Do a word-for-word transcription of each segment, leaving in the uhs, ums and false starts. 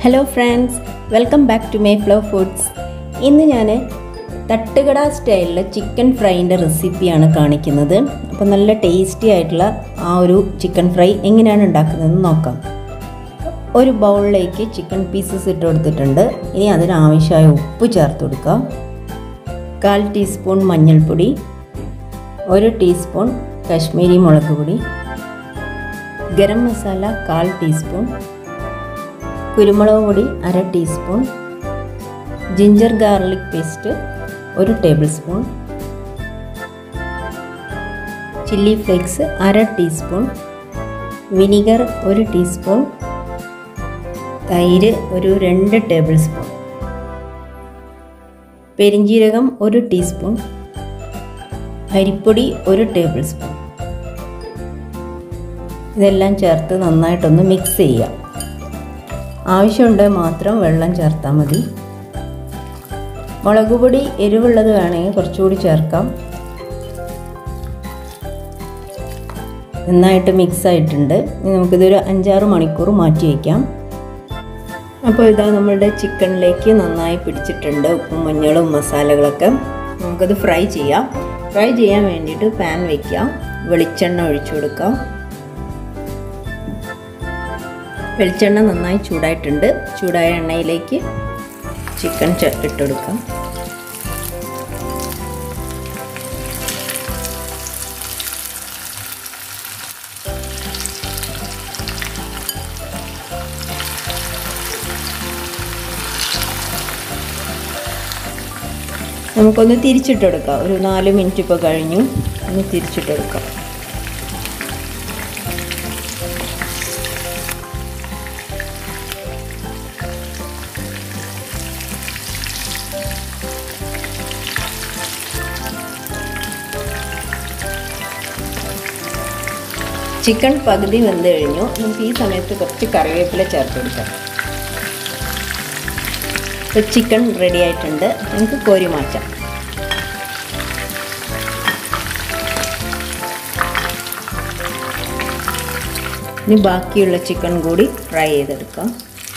Hello friends, welcome back to mayflowerfoods. ഇന്ന് ഞാൻ തട്ടുകട സ്റ്റൈലിലെ ചിക്കൻ ഫ്രൈൻ്റെ റെസിപ്പിയാണ് കാണിക്കുന്നത്. അപ്പോൾ നല്ല ടേസ്റ്റി ആയിട്ടുള്ള ആ ഒരു ചിക്കൻ ഫ്രൈ എങ്ങനെയാണ് ഉണ്ടാക്കുന്നതെന്ന് നോക്കാം. ഒരു ബൗളിലേക്ക് ചിക്കൻ പീസസ് ഇട്ട് കൊടുത്തിട്ടുണ്ട്. ഇനി അതിനാവശ്യമായ ഉപ്പ് ചേർത്ത് കൊടുക്കാം. കാൽ ടീസ്പൂൺ മഞ്ഞൾപ്പൊടി, ഒരു ടീസ്പൂൺ കാശ്മീരി മുളക് പൊടി, ഗരം മസാല കാൽ ടീസ്പൂൺ, കുരുമുളക് പൊടി അര ടീസ്പൂൺ, ജിഞ്ചർ ഗാർലിക് പേസ്റ്റ് ഒരു ടേബിൾ സ്പൂൺ, ചില്ലി ഫ്ലേക്സ് അര ടീസ്പൂൺ, വിനിഗർ ഒരു ടീസ്പൂൺ, തൈര് ഒരു രണ്ട് ടേബിൾ സ്പൂൺ, പെരിഞ്ജീരകം ഒരു ടീസ്പൂൺ, അരിപ്പൊടി ഒരു ടേബിൾ സ്പൂൺ. ഇതെല്ലാം ചേർത്ത് നന്നായിട്ടൊന്ന് മിക്സ് ചെയ്യാം. ആവശ്യമുണ്ടെങ്കിൽ മാത്രം വെള്ളം ചേർത്താൽ മതി. മുളക് പൊടി എരിവുള്ളത് വേണമെങ്കിൽ കുറച്ചുകൂടി ചേർക്കാം. നന്നായിട്ട് മിക്സ് ആയിട്ടുണ്ട്. ഇനി നമുക്കിതൊരു അഞ്ചാറ് മണിക്കൂർ മാറ്റി വയ്ക്കാം. അപ്പോൾ ഇതാ നമ്മളുടെ ചിക്കനിലേക്ക് നന്നായി പിടിച്ചിട്ടുണ്ട് ഉപ്പും മഞ്ഞളും മസാലകളൊക്കെ. നമുക്കത് ഫ്രൈ ചെയ്യാം. ഫ്രൈ ചെയ്യാൻ വേണ്ടിയിട്ട് പാൻ വയ്ക്കാം. വെളിച്ചെണ്ണ ഒഴിച്ചു കൊടുക്കാം. വെളിച്ചെണ്ണ നന്നായി ചൂടായിട്ടുണ്ട്. ചൂടായ എണ്ണയിലേക്ക് ചിക്കൻ ഇട്ടെടുക്കാം. നമുക്കൊന്ന് തിരിച്ചിട്ടെടുക്കാം. ഒരു നാല് മിനിറ്റ് ഇപ്പോൾ കഴിഞ്ഞു. ഒന്ന് തിരിച്ചിട്ടെടുക്കാം. ചിക്കൻ പകുതി വെന്ത് കഴിഞ്ഞു. നമുക്ക് ഈ സമയത്ത് കുറച്ച് കറിവേപ്പില ചേർത്ത് കൊടുക്കാം. ഇപ്പോൾ ചിക്കൻ റെഡി ആയിട്ടുണ്ട്. നമുക്ക് കോരി മാറ്റാം. ഇനി ബാക്കിയുള്ള ചിക്കൻ കൂടി ഫ്രൈ ചെയ്തെടുക്കാം.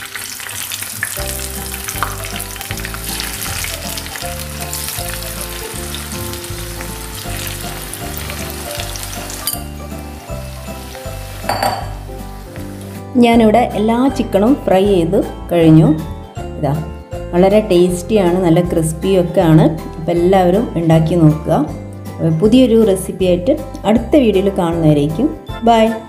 ഞാനിവിടെ എല്ലാ ചിക്കനും ഫ്രൈ ചെയ്ത് കഴിഞ്ഞു. ഇതാ വളരെ ടേസ്റ്റിയാണ്, നല്ല ക്രിസ്പിയൊക്കെ ആണ്. അപ്പോൾ എല്ലാവരും ഉണ്ടാക്കി നോക്കുക. പുതിയൊരു റെസിപ്പിയായിട്ട് അടുത്ത വീഡിയോയിൽ കാണുന്നവരേക്കും ബൈ.